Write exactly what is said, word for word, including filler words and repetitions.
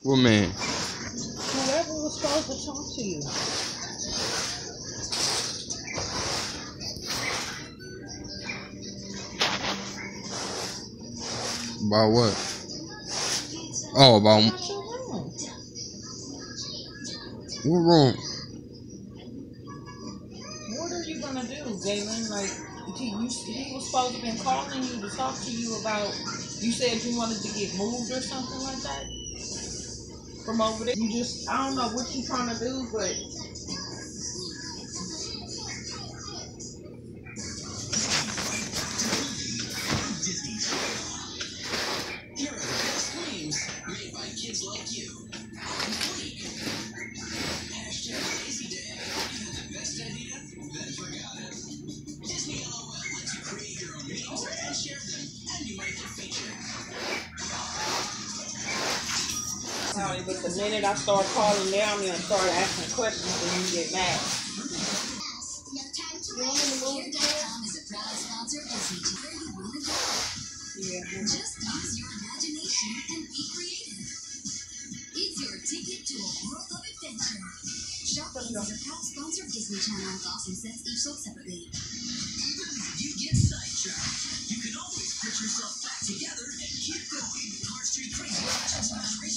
What man? Whoever was supposed to talk to you. About what? Oh, about About your room. what room? What are you gonna do, Galen? Like, he, you, he was supposed to have been calling you to talk to you about. You said you wanted to get moved or something like that from over there. You just, I don't know what you trying to do, but Kids like you. Hashtag Lazy Day. The best idea, then forgot it. Disney LOL lets you create your own memes and share them, and you might get featured. Sorry, but the minute I start calling down there and start asking questions, then you get mad. You want me to move the chair? Yeah. Just use your imagination and be creative. It's your ticket to a world of adventure. Shop is a proud sponsor of Disney Channel. Costs and cents each sold separately. Even when you get sidetracked, you can always put yourself back together and keep going. Cars Street Crazy Fashion Smash